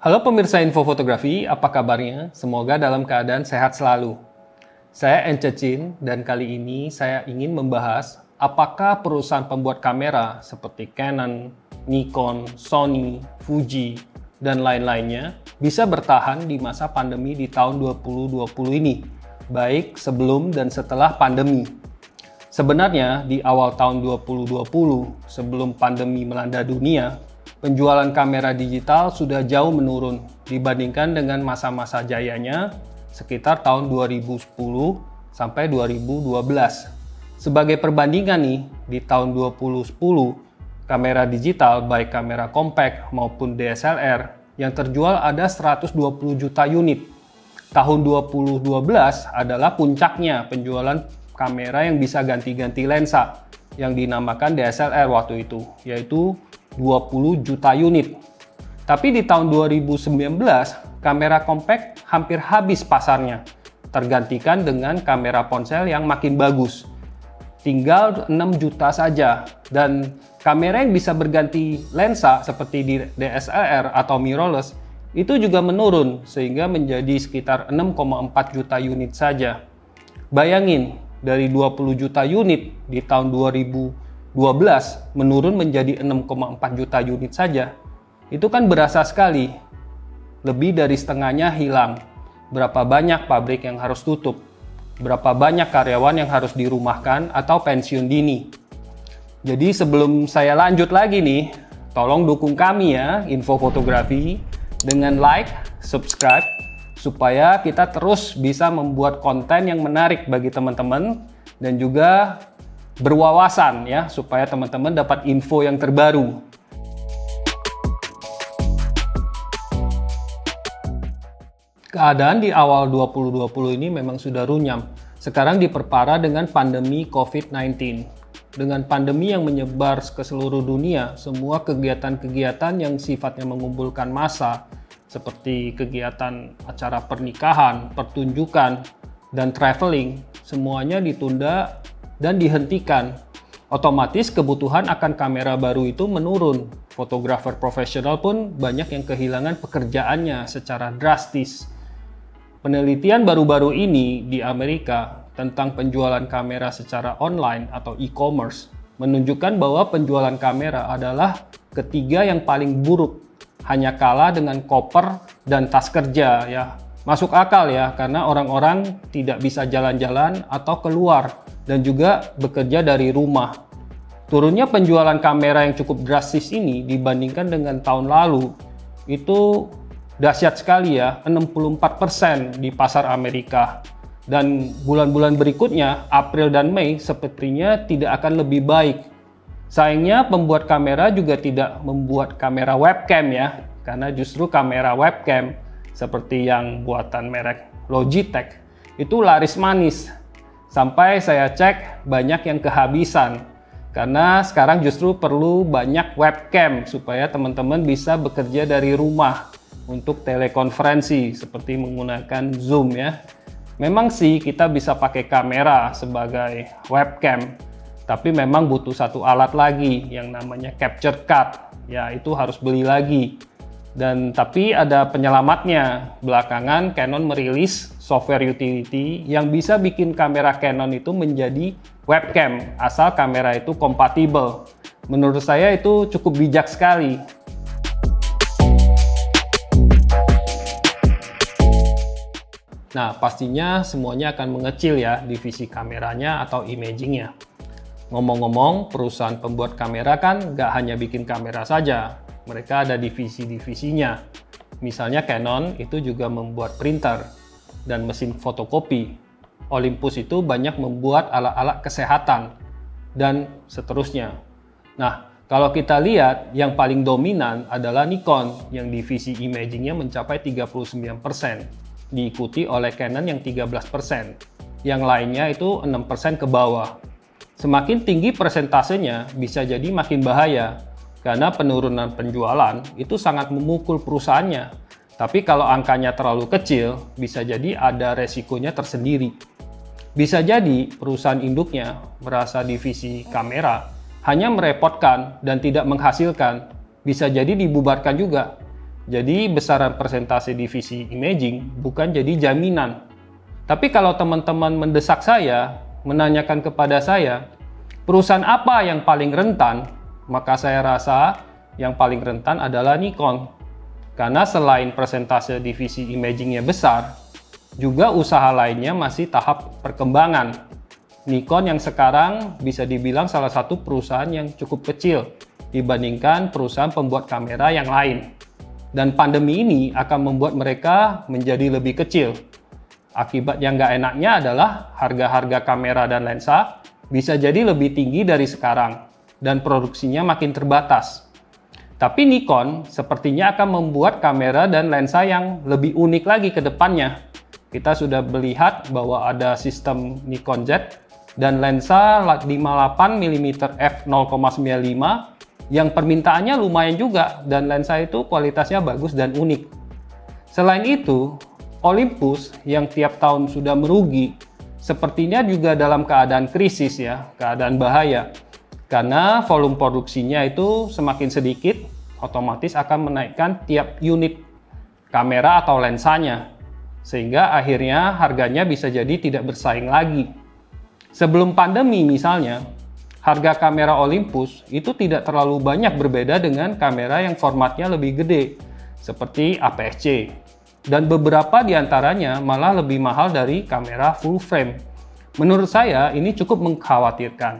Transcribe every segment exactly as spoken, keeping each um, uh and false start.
Halo pemirsa Info Fotografi, apa kabarnya? Semoga dalam keadaan sehat selalu. Saya Ence Chin dan kali ini saya ingin membahas apakah perusahaan pembuat kamera seperti Canon, Nikon, Sony, Fuji, dan lain-lainnya bisa bertahan di masa pandemi di tahun dua ribu dua puluh ini, baik sebelum dan setelah pandemi. Sebenarnya di awal tahun dua ribu dua puluh, sebelum pandemi melanda dunia, penjualan kamera digital sudah jauh menurun dibandingkan dengan masa-masa jayanya sekitar tahun dua ribu sepuluh sampai dua ribu dua belas. Sebagai perbandingan nih, di tahun dua ribu sepuluh, kamera digital baik kamera compact maupun D S L R yang terjual ada seratus dua puluh juta unit. Tahun dua ribu dua belas adalah puncaknya penjualan kamera yang bisa ganti-ganti lensa yang dinamakan D S L R waktu itu, yaitu dua puluh juta unit. Tapi di tahun dua ribu sembilan belas, kamera compact hampir habis pasarnya, tergantikan dengan kamera ponsel yang makin bagus. Tinggal enam juta saja, dan kamera yang bisa berganti lensa seperti di D S L R atau mirrorless itu juga menurun sehingga menjadi sekitar enam koma empat juta unit saja. Bayangin, dari dua puluh juta unit di tahun dua ribu dua belas menurun menjadi enam koma empat juta unit saja. Itu kan berasa sekali. Lebih dari setengahnya hilang. Berapa banyak pabrik yang harus tutup? Berapa banyak karyawan yang harus dirumahkan atau pensiun dini? Jadi sebelum saya lanjut lagi nih, tolong dukung kami ya, Info Fotografi, dengan like, subscribe, supaya kita terus bisa membuat konten yang menarik bagi teman-teman dan juga berwawasan ya, supaya teman-teman dapat info yang terbaru. Keadaan di awal dua ribu dua puluh ini memang sudah runyam. Sekarang diperparah dengan pandemi covid sembilan belas. Dengan pandemi yang menyebar ke seluruh dunia, semua kegiatan-kegiatan yang sifatnya mengumpulkan massa seperti kegiatan acara pernikahan, pertunjukan, dan traveling, semuanya ditunda dan dihentikan. Otomatis kebutuhan akan kamera baru itu menurun. Fotografer profesional pun banyak yang kehilangan pekerjaannya secara drastis. Penelitian baru-baru ini di Amerika tentang penjualan kamera secara online atau e-commerce menunjukkan bahwa penjualan kamera adalah ketiga yang paling buruk, hanya kalah dengan koper dan tas kerja ya. Masuk akal ya, karena orang-orang tidak bisa jalan-jalan atau keluar dan juga bekerja dari rumah. Turunnya penjualan kamera yang cukup drastis ini dibandingkan dengan tahun lalu itu dahsyat sekali ya, enam puluh empat persen di pasar Amerika. Dan bulan-bulan berikutnya, April dan Mei, sepertinya tidak akan lebih baik. Sayangnya pembuat kamera juga tidak membuat kamera webcam ya, karena justru kamera webcam seperti yang buatan merek Logitech itu laris manis. Sampai saya cek banyak yang kehabisan. Karena sekarang justru perlu banyak webcam supaya teman-teman bisa bekerja dari rumah untuk telekonferensi seperti menggunakan Zoom ya. Memang sih kita bisa pakai kamera sebagai webcam, tapi memang butuh satu alat lagi yang namanya capture card. Ya, itu harus beli lagi. Dan tapi ada penyelamatnya. Belakangan Canon merilis software utility yang bisa bikin kamera Canon itu menjadi webcam asal kamera itu kompatibel. Menurut saya itu cukup bijak sekali. Nah, pastinya semuanya akan mengecil ya divisi kameranya atau imagingnya. Ngomong-ngomong, perusahaan pembuat kamera kan nggak hanya bikin kamera saja. Mereka ada divisi-divisinya. Misalnya Canon itu juga membuat printer dan mesin fotokopi. Olympus itu banyak membuat alat-alat kesehatan dan seterusnya. Nah, kalau kita lihat yang paling dominan adalah Nikon yang divisi imagingnya mencapai tiga puluh sembilan persen, diikuti oleh Canon yang tiga belas persen. Yang lainnya itu enam persen ke bawah. Semakin tinggi persentasenya bisa jadi makin bahaya karena penurunan penjualan itu sangat memukul perusahaannya. Tapi kalau angkanya terlalu kecil, bisa jadi ada resikonya tersendiri. Bisa jadi perusahaan induknya merasa divisi kamera hanya merepotkan dan tidak menghasilkan. Bisa jadi dibubarkan juga. Jadi besaran persentase divisi imaging bukan jadi jaminan. Tapi kalau teman-teman mendesak saya, menanyakan kepada saya, perusahaan apa yang paling rentan, maka saya rasa yang paling rentan adalah Nikon. Karena selain persentase divisi imagingnya besar, juga usaha lainnya masih tahap perkembangan. Nikon yang sekarang bisa dibilang salah satu perusahaan yang cukup kecil dibandingkan perusahaan pembuat kamera yang lain. Dan pandemi ini akan membuat mereka menjadi lebih kecil. Akibat yang nggak enaknya adalah harga-harga kamera dan lensa bisa jadi lebih tinggi dari sekarang dan produksinya makin terbatas. Tapi Nikon sepertinya akan membuat kamera dan lensa yang lebih unik lagi ke depannya. Kita sudah melihat bahwa ada sistem Nikon Z dan lensa lima puluh delapan milimeter f nol koma sembilan lima yang permintaannya lumayan juga dan lensa itu kualitasnya bagus dan unik. Selain itu, Olympus yang tiap tahun sudah merugi sepertinya juga dalam keadaan krisis ya, keadaan bahaya. Karena volume produksinya itu semakin sedikit, otomatis akan menaikkan tiap unit kamera atau lensanya. Sehingga akhirnya harganya bisa jadi tidak bersaing lagi. Sebelum pandemi misalnya, harga kamera Olympus itu tidak terlalu banyak berbeda dengan kamera yang formatnya lebih gede, seperti A P S C. Dan beberapa diantaranya malah lebih mahal dari kamera full frame. Menurut saya ini cukup mengkhawatirkan.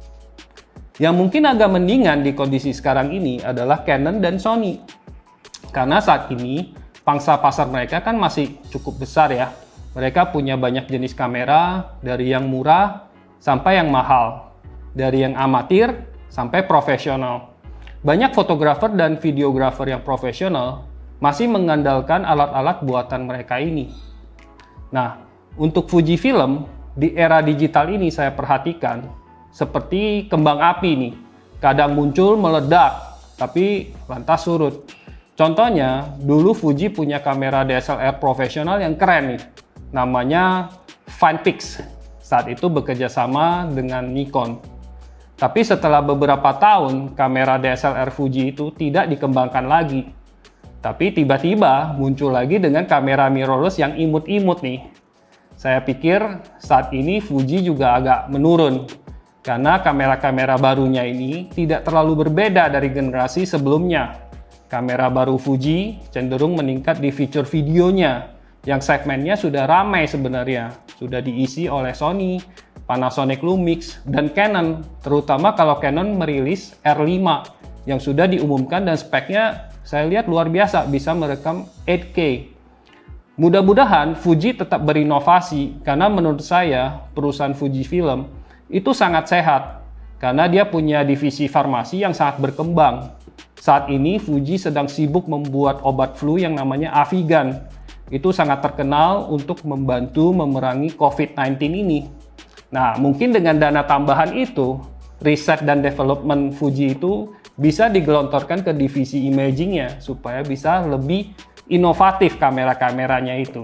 Yang mungkin agak mendingan di kondisi sekarang ini adalah Canon dan Sony. Karena saat ini pangsa pasar mereka kan masih cukup besar ya. Mereka punya banyak jenis kamera, dari yang murah sampai yang mahal. Dari yang amatir sampai profesional. Banyak fotografer dan videografer yang profesional masih mengandalkan alat-alat buatan mereka ini. Nah, untuk Fujifilm, di era digital ini saya perhatikan, seperti kembang api nih. Kadang muncul meledak, tapi lantas surut. Contohnya, dulu Fuji punya kamera D S L R profesional yang keren nih. Namanya Finepix. Saat itu bekerja sama dengan Nikon. Tapi setelah beberapa tahun, kamera D S L R Fuji itu tidak dikembangkan lagi. Tapi tiba-tiba muncul lagi dengan kamera mirrorless yang imut-imut nih. Saya pikir saat ini Fuji juga agak menurun. Karena kamera-kamera barunya ini tidak terlalu berbeda dari generasi sebelumnya. Kamera baru Fuji cenderung meningkat di fitur videonya, yang segmennya sudah ramai sebenarnya. Sudah diisi oleh Sony, Panasonic Lumix, dan Canon. Terutama kalau Canon merilis R lima yang sudah diumumkan dan speknya saya lihat luar biasa, bisa merekam delapan K. Mudah-mudahan Fuji tetap berinovasi, karena menurut saya perusahaan Fujifilm itu sangat sehat, karena dia punya divisi farmasi yang sangat berkembang. Saat ini Fuji sedang sibuk membuat obat flu yang namanya Avigan. Itu sangat terkenal untuk membantu memerangi COVID sembilan belas ini. Nah, mungkin dengan dana tambahan itu, riset dan development Fuji itu bisa digelontorkan ke divisi imagingnya supaya bisa lebih inovatif kamera-kameranya itu.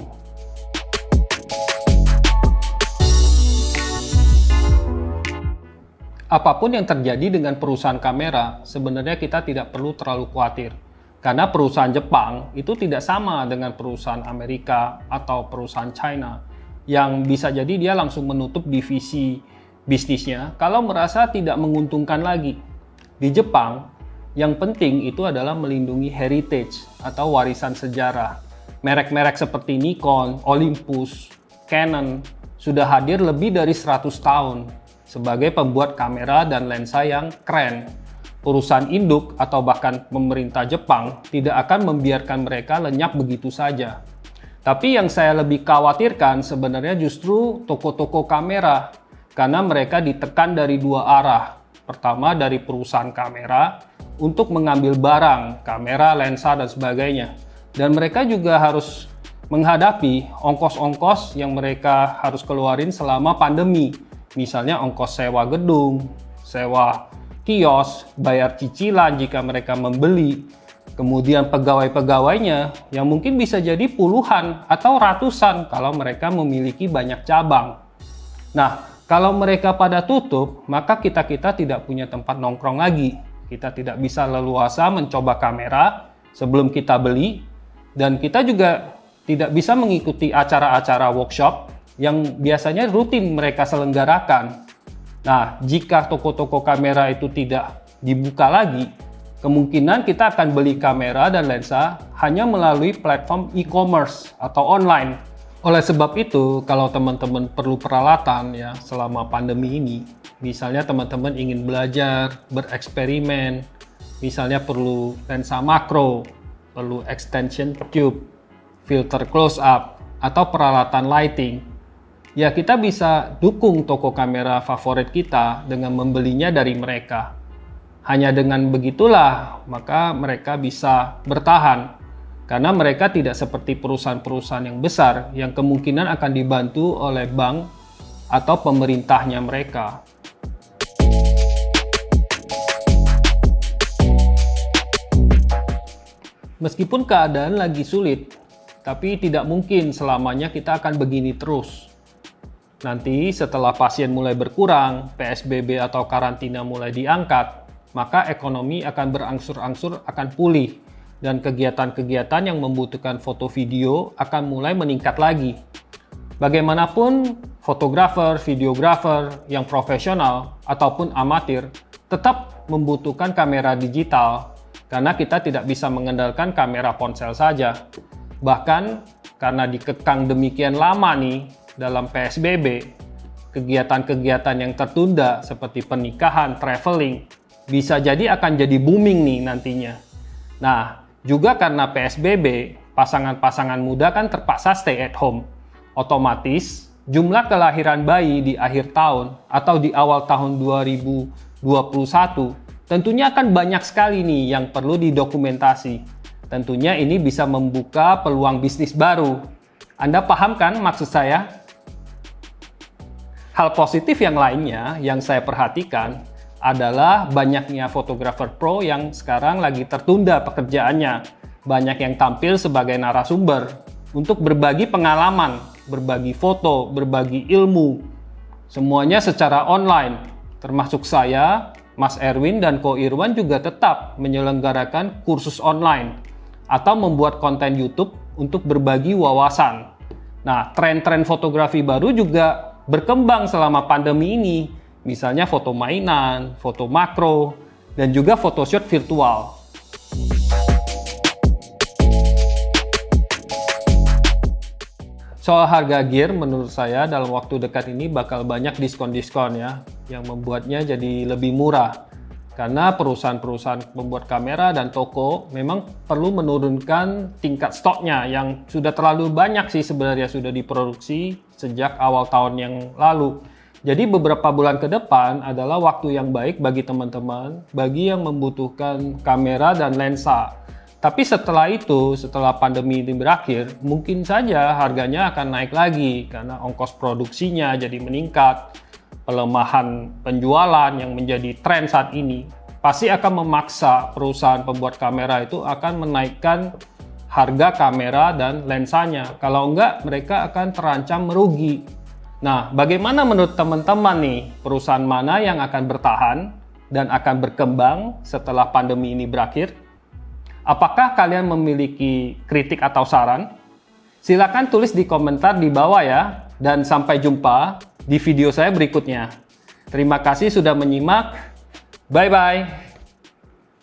Apapun yang terjadi dengan perusahaan kamera, sebenarnya kita tidak perlu terlalu khawatir. Karena perusahaan Jepang itu tidak sama dengan perusahaan Amerika atau perusahaan China, yang bisa jadi dia langsung menutup divisi bisnisnya kalau merasa tidak menguntungkan lagi. Di Jepang, yang penting itu adalah melindungi heritage atau warisan sejarah. Merek-merek seperti Nikon, Olympus, Canon sudah hadir lebih dari seratus tahun sebagai pembuat kamera dan lensa yang keren. Perusahaan induk atau bahkan pemerintah Jepang tidak akan membiarkan mereka lenyap begitu saja. Tapi yang saya lebih khawatirkan sebenarnya justru toko-toko kamera, karena mereka ditekan dari dua arah. Pertama dari perusahaan kamera untuk mengambil barang, kamera, lensa, dan sebagainya. Dan mereka juga harus menghadapi ongkos-ongkos yang mereka harus keluarin selama pandemi. Misalnya ongkos sewa gedung, sewa kios, bayar cicilan jika mereka membeli. Kemudian pegawai-pegawainya yang mungkin bisa jadi puluhan atau ratusan kalau mereka memiliki banyak cabang. Nah, kalau mereka pada tutup, maka kita-kita tidak punya tempat nongkrong lagi. Kita tidak bisa leluasa mencoba kamera sebelum kita beli, dan kita juga tidak bisa mengikuti acara-acara workshop yang biasanya rutin mereka selenggarakan. Nah, jika toko-toko kamera itu tidak dibuka lagi, kemungkinan kita akan beli kamera dan lensa hanya melalui platform e-commerce atau online. Oleh sebab itu, kalau teman-teman perlu peralatan ya selama pandemi ini, misalnya teman-teman ingin belajar, bereksperimen, misalnya perlu lensa makro, perlu extension tube, filter close up, atau peralatan lighting, ya kita bisa dukung toko kamera favorit kita dengan membelinya dari mereka. Hanya dengan begitulah maka mereka bisa bertahan, karena mereka tidak seperti perusahaan-perusahaan yang besar yang kemungkinan akan dibantu oleh bank atau pemerintahnya mereka. Meskipun keadaan lagi sulit, tapi tidak mungkin selamanya kita akan begini terus. Nanti setelah pasien mulai berkurang, P S B B atau karantina mulai diangkat, maka ekonomi akan berangsur-angsur akan pulih dan kegiatan-kegiatan yang membutuhkan foto video akan mulai meningkat lagi. Bagaimanapun, fotografer, videografer yang profesional ataupun amatir tetap membutuhkan kamera digital, karena kita tidak bisa mengandalkan kamera ponsel saja. Bahkan karena dikekang demikian lama nih dalam P S B B, kegiatan-kegiatan yang tertunda seperti pernikahan, traveling, bisa jadi akan jadi booming nih nantinya. Nah, juga karena P S B B, pasangan-pasangan muda kan terpaksa stay at home. Otomatis, jumlah kelahiran bayi di akhir tahun atau di awal tahun dua ribu dua puluh satu tentunya akan banyak sekali nih yang perlu didokumentasi. Tentunya ini bisa membuka peluang bisnis baru. Anda paham kan maksud saya? Hal positif yang lainnya yang saya perhatikan adalah banyaknya fotografer pro yang sekarang lagi tertunda pekerjaannya. Banyak yang tampil sebagai narasumber untuk berbagi pengalaman, berbagi foto, berbagi ilmu. Semuanya secara online, termasuk saya, Mas Erwin dan Ko Irwan juga tetap menyelenggarakan kursus online atau membuat konten YouTube untuk berbagi wawasan. Nah, tren-tren fotografi baru juga berkembang selama pandemi ini. Misalnya foto mainan, foto makro, dan juga photoshoot virtual. Soal harga gear, menurut saya dalam waktu dekat ini bakal banyak diskon-diskon ya, yang membuatnya jadi lebih murah. Karena perusahaan-perusahaan pembuat kamera dan toko memang perlu menurunkan tingkat stoknya yang sudah terlalu banyak sih sebenarnya sudah diproduksi sejak awal tahun yang lalu. Jadi beberapa bulan ke depan adalah waktu yang baik bagi teman-teman, bagi yang membutuhkan kamera dan lensa. Tapi setelah itu, setelah pandemi ini berakhir, mungkin saja harganya akan naik lagi karena ongkos produksinya jadi meningkat. Pelemahan penjualan yang menjadi tren saat ini pasti akan memaksa perusahaan pembuat kamera itu akan menaikkan harga kamera dan lensanya. Kalau enggak, mereka akan terancam merugi. Nah, bagaimana menurut teman-teman nih, perusahaan mana yang akan bertahan dan akan berkembang setelah pandemi ini berakhir? Apakah kalian memiliki kritik atau saran? Silakan tulis di komentar di bawah ya, dan sampai jumpa di video saya berikutnya. Terima kasih sudah menyimak. Bye-bye.